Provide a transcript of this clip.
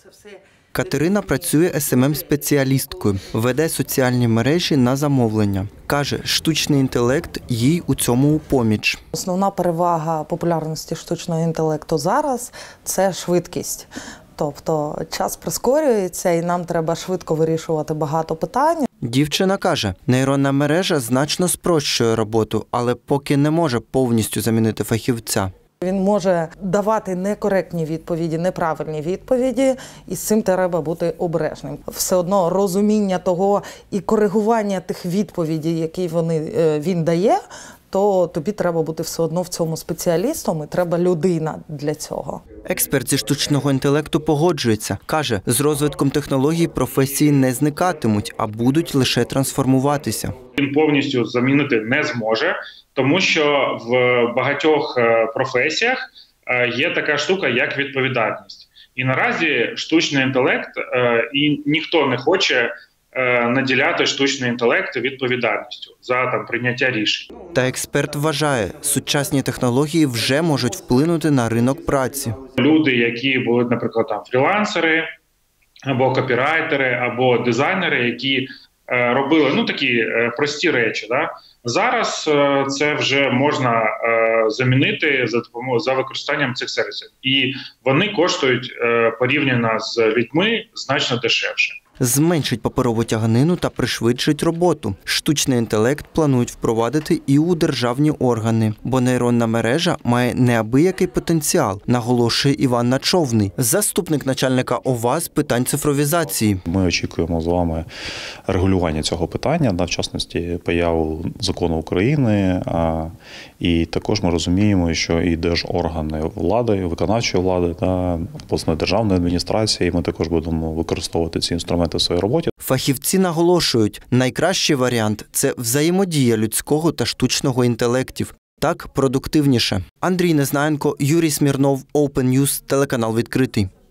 Катерина працює SMM-спеціалісткою, веде соціальні мережі на замовлення. Каже, штучний інтелект їй у цьому у поміч. Основна перевага популярності штучного інтелекту зараз – це швидкість. Тобто час прискорюється і нам треба швидко вирішувати багато питань. Дівчина каже, нейронна мережа значно спрощує роботу, але поки не може повністю замінити фахівця. Він може давати некоректні відповіді, неправильні відповіді, і з цим треба бути обережним. Все одно розуміння того і коригування тих відповідей, які він дає, то тобі треба бути все одно в цьому спеціалістом, і треба людина для цього. Експерт зі штучного інтелекту погоджується. Каже, з розвитком технологій професії не зникатимуть, а будуть лише трансформуватися. Він повністю замінити не зможе, тому що в багатьох професіях є така штука, як відповідальність. І наразі штучний інтелект, і ніхто не хоче наділяти штучний інтелект відповідальністю за прийняття рішень. Та експерт вважає, сучасні технології вже можуть вплинути на ринок праці. Люди, які були, наприклад, фрілансери, або копірайтери, або дизайнери, які робили такі прості речі. Зараз це вже можна замінити за використанням цих сервісів. І вони коштують порівняно з людьми значно дешевше. Зменшить паперову тяганину та пришвидшить роботу. Штучний інтелект планують впровадити і у державні органи, бо нейронна мережа має неабиякий потенціал, наголошує Іван Начовний, заступник начальника ОВА з питань цифровізації. Ми очікуємо з вами регулювання цього питання, в частності появу закону України, і також ми розуміємо, що і держоргани влади, виконавчої влади та обласної державної адміністрації, ми також будемо використовувати ці інструменти в своїй роботі. Фахівці наголошують, найкращий варіант – це взаємодія людського та штучного інтелектів. Так продуктивніше. Андрій Незнаєнко, Юрій Смірнов, Open News, телеканал «Відкритий».